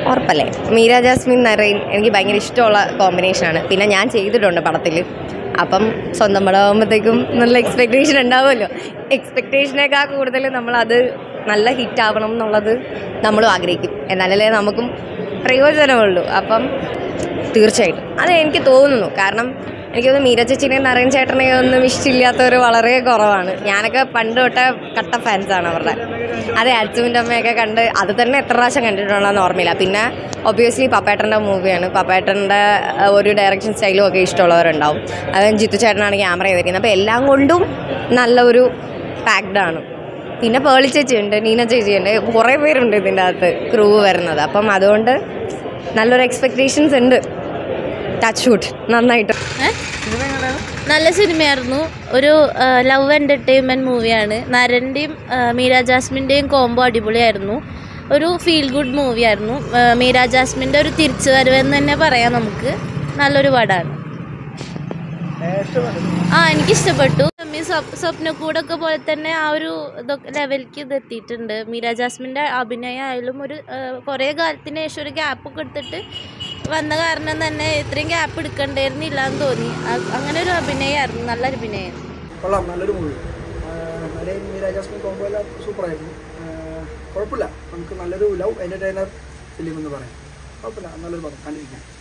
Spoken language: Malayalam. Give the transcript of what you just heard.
ഉറപ്പല്ലേ? മീര ജാസ്മിൻ നരൈൻ എനിക്ക് ഭയങ്കര ഇഷ്ടമുള്ള കോമ്പിനേഷനാണ്. പിന്നെ ഞാൻ ചെയ്തിട്ടുണ്ട് പടത്തിൽ. അപ്പം സ്വന്തം പടമാകുമ്പോഴത്തേക്കും നല്ല എക്സ്പെക്റ്റേഷൻ ഉണ്ടാവുമല്ലോ. എക്സ്പെക്റ്റേഷനേക്കാൾ കൂടുതൽ നമ്മളത് നല്ല ഹിറ്റ് ആവണം എന്നുള്ളത് നമ്മളും ആഗ്രഹിക്കും. എന്നാലല്ലേ നമുക്കും പ്രയോജനമുള്ളൂ. അപ്പം തീർച്ചയായിട്ടും അത് എനിക്ക് തോന്നുന്നു. കാരണം എനിക്കൊന്ന് മീര ചേച്ചിനെയും നാരായൺ ചേട്ടനെയും ഒന്നും ഇഷ്ടമില്ലാത്തവർ വളരെ കുറവാണ്. ഞാനൊക്കെ പണ്ട് തൊട്ടേ കട്ട ഫാൻസാണ് അവരുടെ. അതെ, അച്ഛൻ്റെ അമ്മയൊക്കെ കണ്ട് അത് തന്നെ എത്ര പ്രാവശ്യം കണ്ടിട്ടുണ്ടെന്ന് ഓർമ്മയില്ല. പിന്നെ ഒബ്വിയസ്ലി പപ്പേട്ടൻ്റെ മൂവിയാണ്. പപ്പേട്ടൻ്റെ ഒരു ഡയറക്ഷൻ സ്റ്റൈലും ഒക്കെ ഇഷ്ടമുള്ളവരുണ്ടാവും. അതും ജിത്തു ചേട്ടനാണ് ക്യാമറ ചെയ്തിരിക്കുന്നത്. അപ്പോൾ എല്ലാം കൊണ്ടും നല്ല ഒരു പാക്ഡാണ്. പിന്നെ പേളി ചേച്ചിയുണ്ട്, നീന ചേച്ചിയുണ്ട്, കുറേ പേരുണ്ട് ഇതിൻ്റെ അകത്ത് ക്രൂ വരുന്നത്. അപ്പം അതുകൊണ്ട് നല്ലൊരു എക്സ്പെക്റ്റേഷൻസ് ഉണ്ട്. ടച്ച് വുഡ് നന്നായിട്ട്. നല്ല സിനിമയായിരുന്നു. ഒരു ലവ് എൻ്റർടൈൻമെൻറ്റ് മൂവിയാണ്. നരൻ്റെയും മീര ജാസ്മിൻ്റെയും കോംബോ അടിപൊളിയായിരുന്നു. ഒരു ഫീൽ ഗുഡ് മൂവിയായിരുന്നു. മീര ജാസ്മിൻ്റെ ഒരു തിരിച്ചു വരവെന്ന് തന്നെ പറയാം. നമുക്ക് നല്ലൊരു പടമാണ്. എനിക്കിഷ്ടപ്പെട്ടു. സ്വപ്നക്കൂടൊക്കെ പോലെ തന്നെ ആ ഒരു ഇതൊക്കെ ലെവലിലേക്ക് ഇത് എത്തിയിട്ടുണ്ട്. മീര ജാസ്മിൻ്റെ അഭിനയം ആയാലും ഒരു കുറേ കാലത്തിന് ശേഷം ഒരു ഗ്യാപ്പൊക്കെ എടുത്തിട്ട് വന്ന കാരണം തന്നെ ഇത്രയും ഗ്യാപ്പ് എടുക്കണ്ടായിരുന്നില്ല എന്ന് തോന്നി. അങ്ങനെ ഒരു അഭിനയമായിരുന്നു. നല്ലൊരു അഭിനയം. കൊള്ളാം, നല്ലൊരു മൂവി. മീര ജാസ്മിൻ കോംബോ എല്ലാം സൂപ്പറായിരുന്നു. കുഴപ്പമില്ല, നമുക്ക് നല്ലൊരു ലവ് എൻ്റർടൈനർ ഫിലിം എന്ന് പറയാം. കുഴപ്പമില്ല, നല്ലൊരു പടം കണ്ടിരിക്കാം.